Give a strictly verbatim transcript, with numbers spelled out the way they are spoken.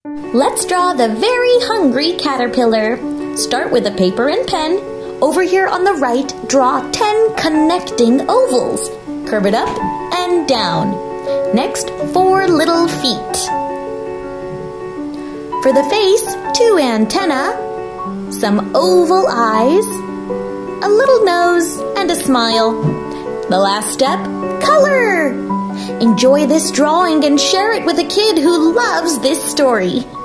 Let's draw the very hungry caterpillar. Start with a paper and pen. Over here on the right, draw ten connecting ovals. Curve it up and down. Next, four little feet. For the face, two antennae, some oval eyes, a little nose, and a smile. The last step, color! Enjoy this drawing and share it with a kid who loves this story.